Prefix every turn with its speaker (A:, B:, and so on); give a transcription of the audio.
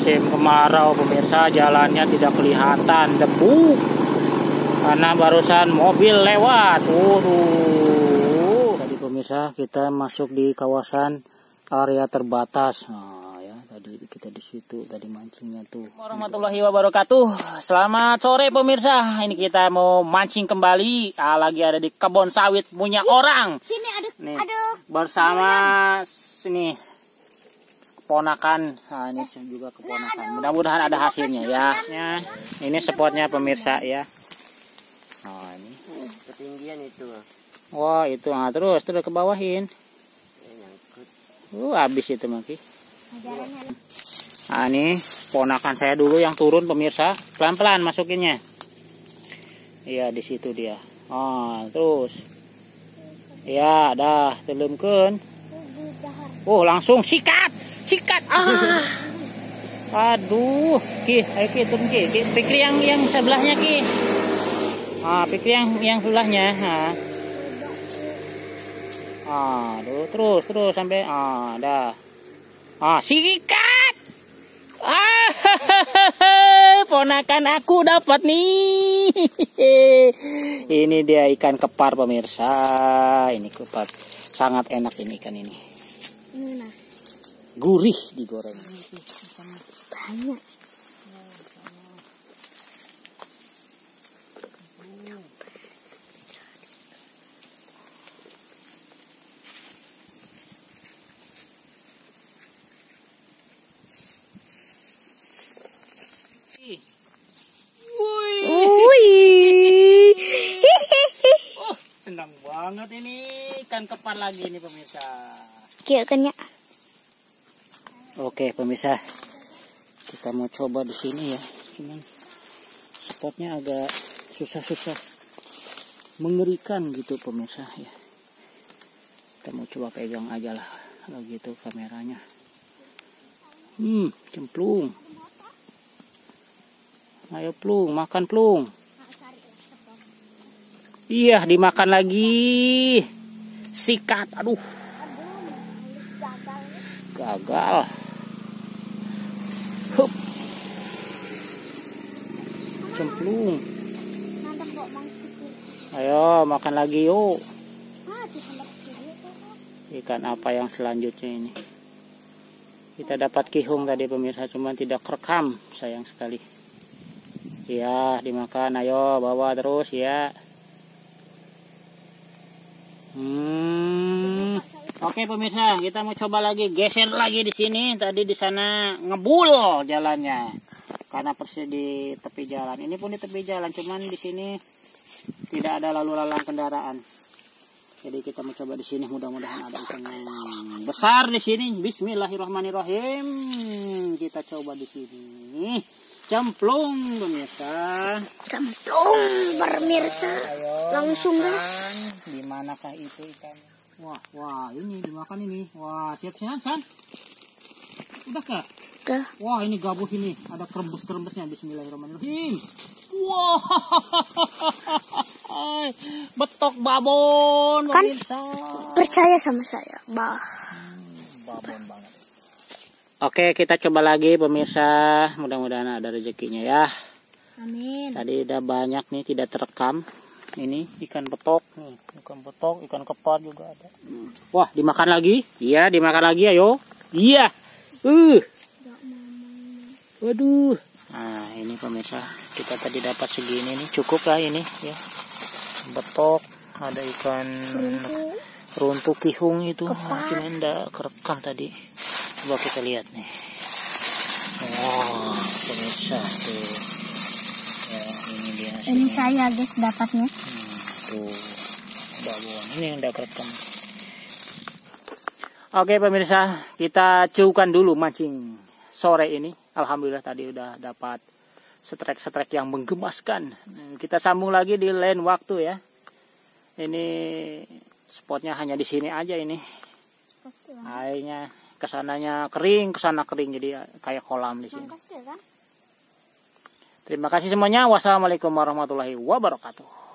A: musim kemarau pemirsa, jalannya tidak kelihatan, debu karena barusan mobil lewat. Tadi pemirsa kita masuk di kawasan area terbatas. Nah ya, tadi kita di situ tadi mancingnya tuh. Warahmatullahi wabarakatuh. Selamat sore pemirsa. Ini kita mau mancing kembali. Lagi ada di kebun sawit punya orang.
B: Sini
A: nih, bersama sini keponakan. Nah, ini juga keponakan. Mudah-mudahan ada hasilnya ya. Ini spotnya pemirsa ya. Nah, ini
C: ketinggian itu.
A: Wah, itu terus ke bawahin. Habis itu Maki. Nah, ini ponakan saya dulu yang turun pemirsa. Pelan-pelan masukinnya. Iya, di situ dia. Terus. Ya, dah telemkeun. Langsung sikat. Aduh, Ki, ayo Ki, turun Ki. Pikir yang sebelahnya Ki. Pikir yang sebelahnya. Aduh, terus sampai dah. Sikat. Ponakan aku dapat nih. Ini dia ikan kepar pemirsa. Ini kepar. Sangat enak ini ikan ini. Gurih digoreng.
B: Banyak.
A: Senang banget ini ikan kepar lagi nih pemirsa.
B: Kayaknya.
A: Oke pemirsa, kita mau coba di sini ya. Cuman spotnya agak susah mengerikan gitu pemirsa ya. Kita mau coba pegang aja lah kalau gitu kameranya. Cemplung. Ayo plung, makan plung. Iya, dimakan lagi. Sikat, aduh. Gagal. Hup. Cemplung. Ayo, makan lagi yuk. Ikan apa yang selanjutnya ini? Kita dapat kihung tadi pemirsa, cuman tidak kerekam, sayang sekali. Ya, dimakan. Ayo, bawa terus ya. Oke pemirsa, kita mau coba lagi, geser lagi di sini. Tadi di sana ngebul jalannya karena persis di tepi jalan. Ini pun di tepi jalan, cuman di sini tidak ada lalu lalang kendaraan. Jadi kita mau coba di sini, mudah-mudahan ada ikan yang besar di sini. Bismillahirrahmanirrahim. Kita coba di sini. Cemplung pemirsa.
B: Cemplung pemirsa. Langsung gas.
A: Di manakah itu ikannya? Wah, ini dimakan ini. Wah, siap-siap San. Udah kah?
B: Udah.
A: Wah, ini gabus ini. Ada kerembes-kerembesnya. Bismillahirrahmanirrahim. Wah. Betok babon
B: Kan
A: pemirsa.
B: Percaya sama saya,
A: Babon banget. Oke, kita coba lagi pemirsa. Mudah-mudahan ada rezekinya ya.
B: Amin.
A: Tadi udah banyak nih tidak terekam. Ini ikan betok nih, ikan kepar juga ada. Wah, dimakan lagi? Iya, dimakan lagi ayo. Iya. Waduh. Nah, ini pemirsa, kita tadi dapat segini nih, cukup lah ini ya. Betok, ada ikan runtuh kihung itu. Cuma enggak kerekam tadi. Coba kita lihat nih. Wah, pemirsa tuh. Ya, ini dia.
B: Ini saya guys dapatnya.
A: Tuh, babon ini yang udah kerekam. Oke pemirsa, kita cukukan dulu mancing sore ini. Alhamdulillah tadi udah dapat setrek yang menggemaskan. Kita sambung lagi di lain waktu ya. Ini spotnya hanya di sini aja ini. Airnya kesananya kering, kesana kering, jadi kayak kolam di sini. Terima kasih semuanya. Wassalamualaikum warahmatullahi wabarakatuh.